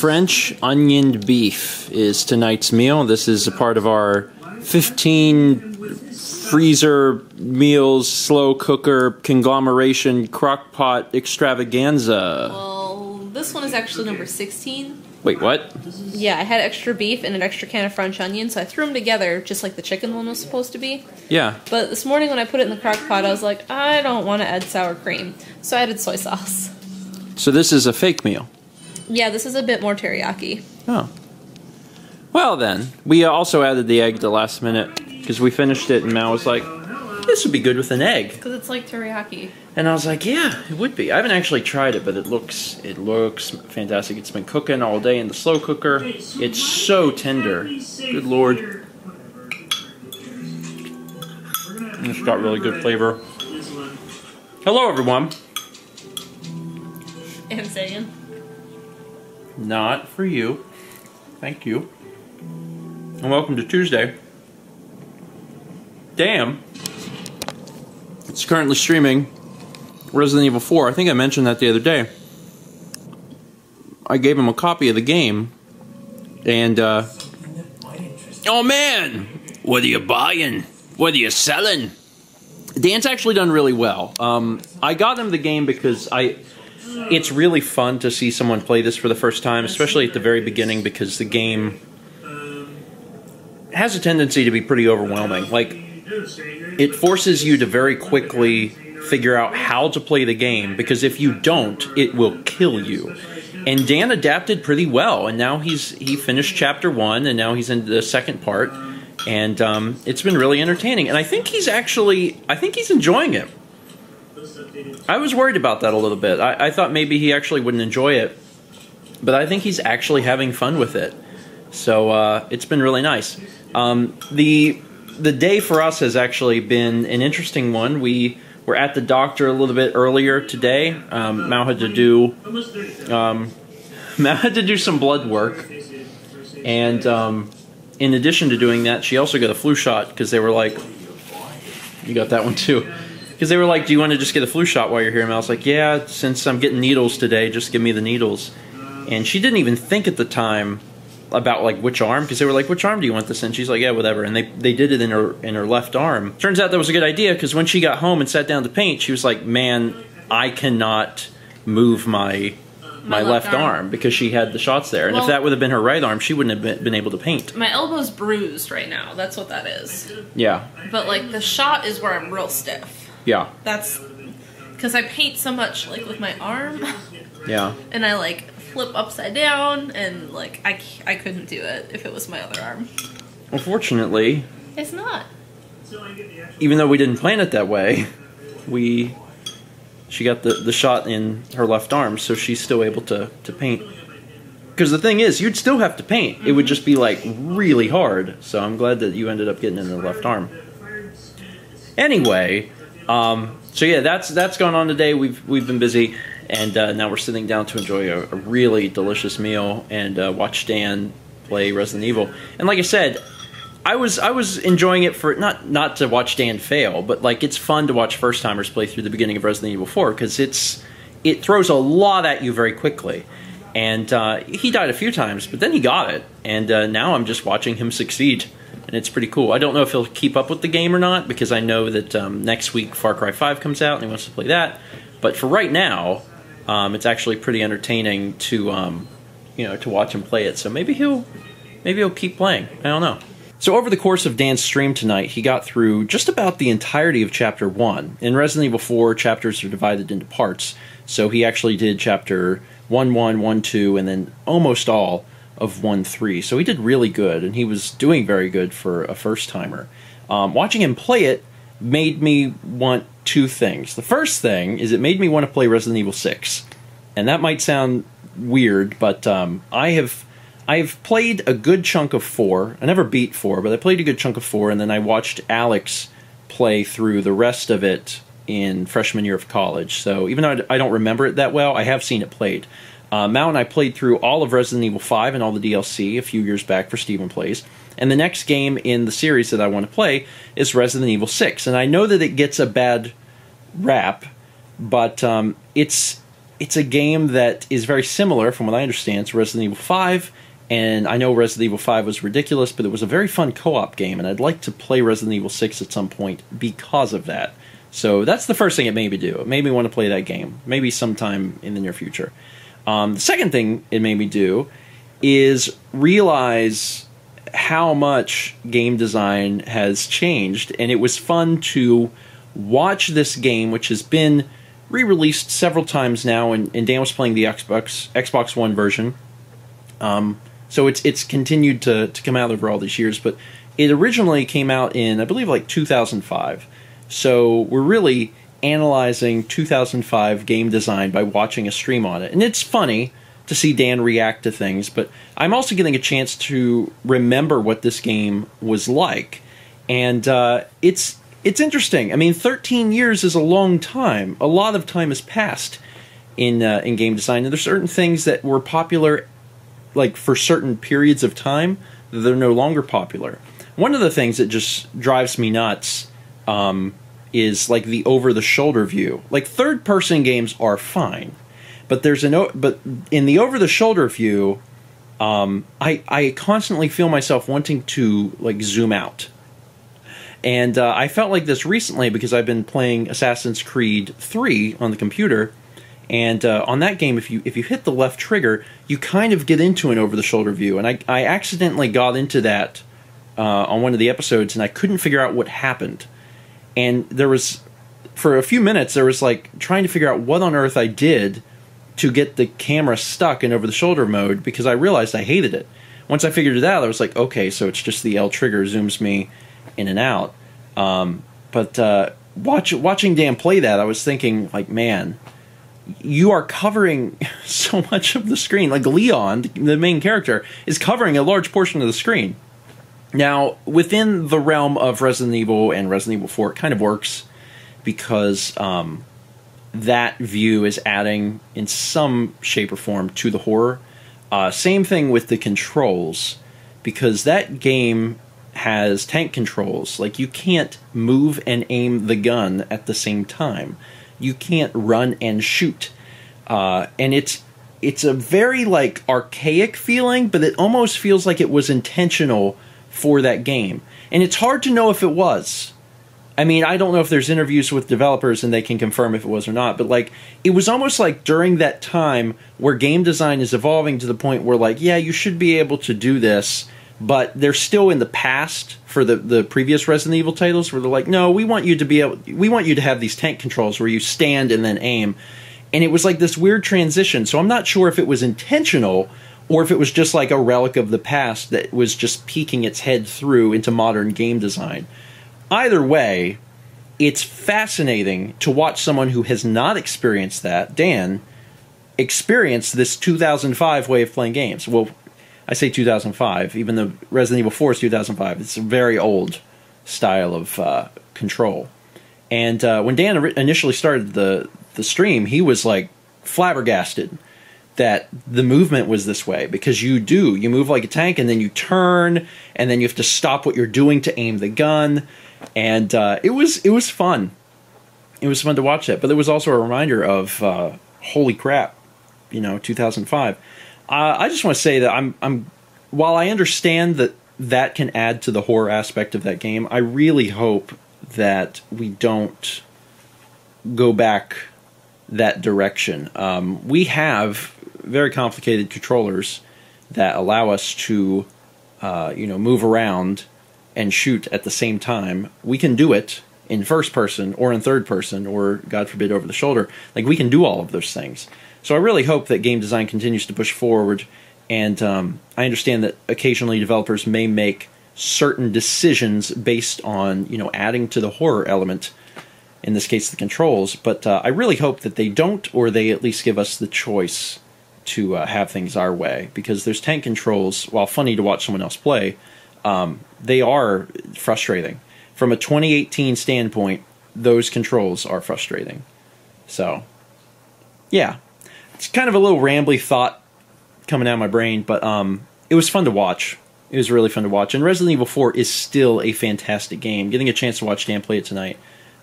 French onion beef is tonight's meal. This is a part of our 15 freezer meals slow cooker conglomeration crockpot extravaganza. Well, this one is actually number 16. Wait, what? Yeah, I had extra beef and an extra can of French onion, so I threw them together just like the chicken one was supposed to be. Yeah. But this morning when I put it in the crock pot, I was like, I don't want to add sour cream. So I added soy sauce. So this is a fake meal? Yeah, this is a bit more teriyaki. Oh. Well then, we also added the egg at the last minute because we finished it and Mal was like, this would be good with an egg. Because it's like teriyaki. And I was like, yeah, it would be. I haven't actually tried it, but it looks fantastic. It's been cooking all day in the slow cooker. It's so tender. Good Lord. And it's got really good flavor. Hello, everyone. And saying. Not for you. Thank you. And welcome to Tuesday. Damn. It's currently streaming Resident Evil 4. I think I mentioned that the other day. I gave him a copy of the game. And, oh man! What are you buying? What are you selling? Dan's actually done really well. I got him the game because it's really fun to see someone play this for the first time, especially at the very beginning, because the game has a tendency to be pretty overwhelming. Like, it forces you to very quickly figure out how to play the game, because if you don't, it will kill you. And Dan adapted pretty well, and now he finished chapter 1, and now he's in the second part, and it's been really entertaining. And I think he's enjoying it. I was worried about that a little bit. I thought maybe he actually wouldn't enjoy it, but I think he's actually having fun with it. So it's been really nice. The day for us has actually been an interesting one. We were at the doctor a little bit earlier today. Mal had to do some blood work, and in addition to doing that, she also got a flu shot because they were like, "You got that one too." Because they were like, "Do you want to just get a flu shot while you're here?" And I was like, "Yeah, since I'm getting needles today, just give me the needles." And she didn't even think at the time about like which arm, because they were like, "Which arm do you want this in?" She's like, "Yeah, whatever." And they did it in her left arm. Turns out that was a good idea, because when she got home and sat down to paint, she was like, "Man, I cannot move my left arm," because she had the shots there. And if that would have been her right arm, she wouldn't have been able to paint. My elbow's bruised right now. That's what that is. Yeah. But like the shot is where I'm real stiff. Yeah. That's because I paint so much like with my arm. Yeah. And I like flip upside down, and like I couldn't do it if it was my other arm. Unfortunately, it's not. Even though we didn't plan it that way, she got the shot in her left arm, so she's still able to paint. Because the thing is, you'd still have to paint. It would just be like really hard. So I'm glad that you ended up getting in the left arm. Anyway, so yeah, that's gone on today. We've been busy, and now we're sitting down to enjoy a really delicious meal and watch Dan play Resident Evil. And like I said, I was enjoying it for not to watch Dan fail, but like it's fun to watch first timers play through the beginning of Resident Evil 4, because it throws a lot at you very quickly. And he died a few times, but then he got it, and now I'm just watching him succeed. And it's pretty cool. I don't know if he'll keep up with the game or not, because I know that next week Far Cry 5 comes out and he wants to play that. But for right now, it's actually pretty entertaining to to watch him play it. So maybe he'll keep playing. I don't know. So over the course of Dan's stream tonight, he got through just about the entirety of Chapter 1. In Resident Evil 4, chapters are divided into parts. So he actually did Chapter 1-1, 1-2, and then almost all of 1-3. So he did really good, and he was doing very good for a first-timer. Watching him play it made me want two things. The first thing is it made me want to play Resident Evil 6. And that might sound weird, but I've played a good chunk of 4. I never beat 4, but I played a good chunk of 4, and then I watched Alex play through the rest of it in freshman year of college. So even though I don't remember it that well, I have seen it played. Mal and I played through all of Resident Evil 5 and all the DLC a few years back for Stephen Plays. And the next game in the series that I want to play is Resident Evil 6. And I know that it gets a bad rap, but it's it's a game that is very similar, from what I understand, to Resident Evil 5. And I know Resident Evil 5 was ridiculous, but it was a very fun co-op game, and I'd like to play Resident Evil 6 at some point because of that. So that's the first thing it made me do. It made me want to play that game, maybe sometime in the near future. The second thing it made me do is realize how much game design has changed, and it was fun to watch this game, which has been re-released several times now, and Dan was playing the Xbox One version. So it's continued to come out over all these years, but it originally came out in, I believe, like 2005. So we're really analyzing 2005 game design by watching a stream on it. And it's funny to see Dan react to things, but I'm also getting a chance to remember what this game was like. And it's interesting. I mean, 13 years is a long time. A lot of time has passed in game design, and there's certain things that were popular like for certain periods of time that they're no longer popular. One of the things that just drives me nuts is like the over-the-shoulder view. Like third-person games are fine, but but in the over-the-shoulder view, I constantly feel myself wanting to like zoom out. And I felt like this recently because I've been playing Assassin's Creed 3 on the computer. And on that game, if you hit the left trigger, you kind of get into an over-the-shoulder view. And I accidentally got into that on one of the episodes, and I couldn't figure out what happened. And there was, for a few minutes, there was like trying to figure out what on earth I did to get the camera stuck in over-the-shoulder mode, because I realized I hated it. Once I figured it out, I was like, okay, so it's just the L trigger zooms me in and out. But watching Dan play that, I was thinking, like, man, you are covering so much of the screen. Like Leon, the main character, is covering a large portion of the screen. Now, within the realm of Resident Evil and Resident Evil 4, it kind of works because that view is adding in some shape or form to the horror. Same thing with the controls, because that game has tank controls. Like, you can't move and aim the gun at the same time. You can't run and shoot. And it's a very, like, archaic feeling, but it almost feels like it was intentional for that game. And it's hard to know if it was. I mean, I don't know if there's interviews with developers and they can confirm if it was or not, but, like, it was almost like during that time where game design is evolving to the point where, like, yeah, you should be able to do this, but they're still in the past for the previous Resident Evil titles, where they're like, no, we want you to have these tank controls where you stand and then aim. And it was like this weird transition. So I'm not sure if it was intentional or if it was just like a relic of the past that was just peeking its head through into modern game design. Either way, it's fascinating to watch someone who has not experienced that, Dan, experience this 2005 way of playing games. Well, I say 2005, even though Resident Evil 4 is 2005. It's a very old style of control. And when Dan initially started the stream, he was like flabbergasted that the movement was this way, because you move like a tank, and then you turn, and then you have to stop what you're doing to aim the gun. And it was fun. It was fun to watch that, but it was also a reminder of holy crap, 2005. I just want to say that I'm while I understand that can add to the horror aspect of that game, I really hope that we don't go back that direction. We have very complicated controllers that allow us to move around and shoot at the same time. We can do it in first person or in third person or, God forbid, over the shoulder. Like, we can do all of those things. So I really hope that game design continues to push forward, and I understand that occasionally developers may make certain decisions based on, adding to the horror element, in this case the controls, but I really hope that they don't, or they at least give us the choice to have things our way, because those tank controls, while funny to watch someone else play, they are frustrating. From a 2018 standpoint, those controls are frustrating. So, yeah. It's kind of a little rambly thought coming out of my brain, but it was fun to watch. It was really fun to watch. And Resident Evil 4 is still a fantastic game. Getting a chance to watch Dan play it tonight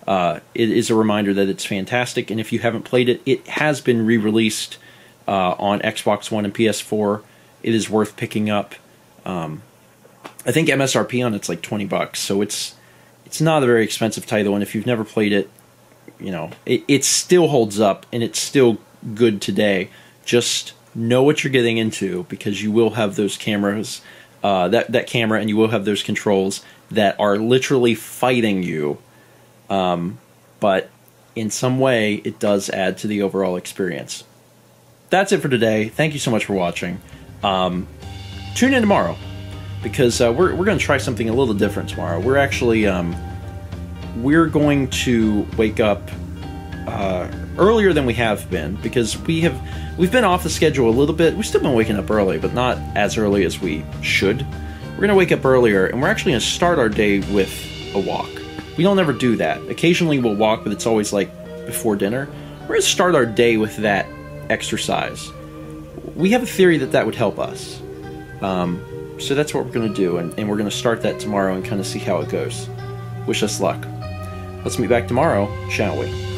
it is a reminder that it's fantastic. And if you haven't played it, it has been re-released on Xbox One and PS4. It is worth picking up. I think MSRP on it's like $20, so it's not a very expensive title. And if you've never played it, you know, it still holds up and it's still good today. Just know what you're getting into, because you will have those cameras, that camera, and you will have those controls that are literally fighting you. But in some way, it does add to the overall experience. That's it for today. Thank you so much for watching. Tune in tomorrow, because we're going to try something a little different tomorrow. We're actually we're going to wake up earlier than we have been, because we've been off the schedule a little bit. We've still been waking up early, but not as early as we should. We're going to wake up earlier, and we're actually going to start our day with a walk. We don't ever do that. Occasionally we'll walk, but it's always like before dinner. We're going to start our day with that exercise. We have a theory that would help us. So that's what we're going to do, and we're going to start that tomorrow and kind of see how it goes. Wish us luck. Let's meet back tomorrow, shall we?